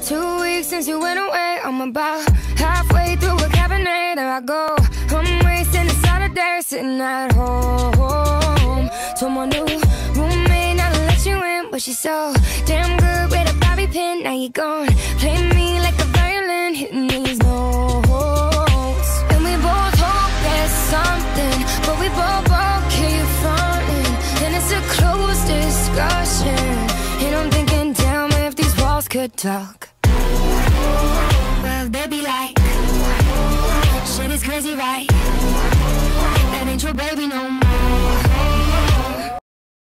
2 weeks since you went away. I'm about halfway through a cabernet. There I go, I'm wasting a Saturday sitting at home. Told my new roommate not to let you in, but she's so damn good with a bobby pin. Now you're gone, play me like a violin, hitting these notes. And we both hope there's something, but we both keep fronting, and it's a closed discussion. And I'm thinking, damn, if these walls could talk. Well, they be like, shit is crazy, right? That ain't your baby no more.